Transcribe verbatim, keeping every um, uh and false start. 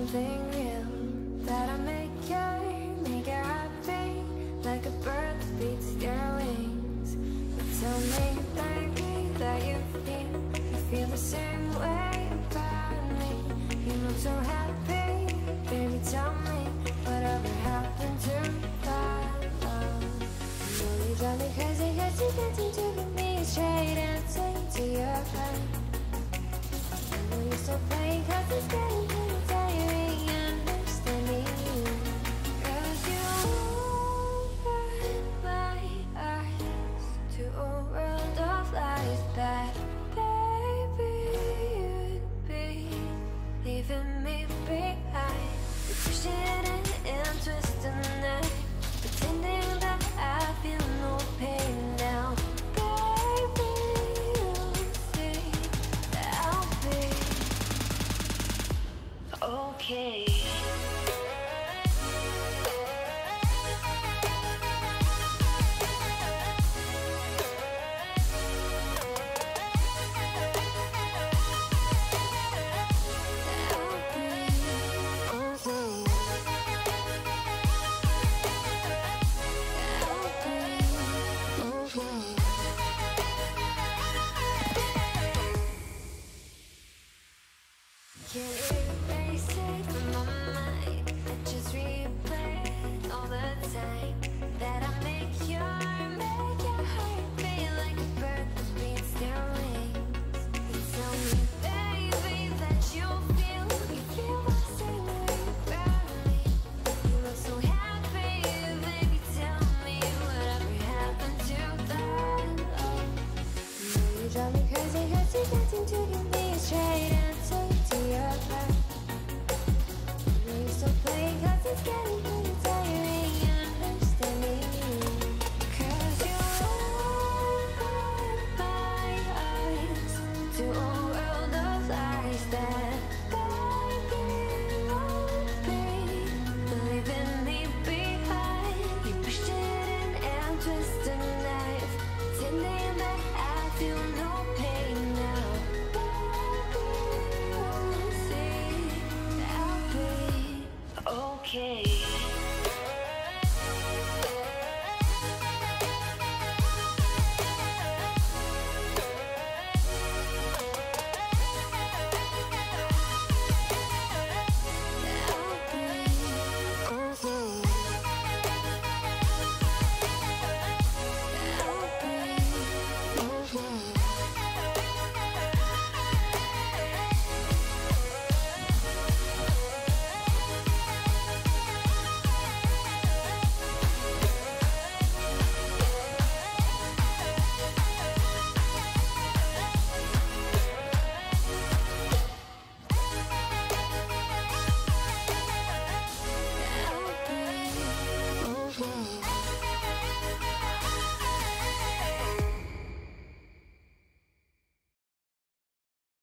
something real that I make you, make you happy, like a bird that beats their wings. You tell me, baby, that you feel, you feel the same way about me. You look so happy, baby, tell me, whatever happened to that love? You know you drive me crazy, cause you can't seem to get me straight answer to your head. I know you're still playing cause it's getting pretty tiring understanding you. Cause you open my eyes to a world of lies that baby you'd be leaving me behind. You're pushing it and twisting it, pretending that I feel no pain now. Baby, you'll see that I'll be okay. Can't erase it from my mind, I just replay it all the time. That I make your, make your heart beat like a bird that beats their wings. You tell me, baby, that you feel, you feel the same way about me. You look so happy, baby, tell me, whatever happened to that love? You know you drive me crazy cause you can't seem to get me a straight answer to your heart. I know you're still playing cause it's getting pretty tiring understanding you. Cause you open my eyes to a world of lies that baby won't be leaving me behind. You pushed it in and twisted a knife, pretending that I feel no pain now. Baby, you'll see that I'll be okay.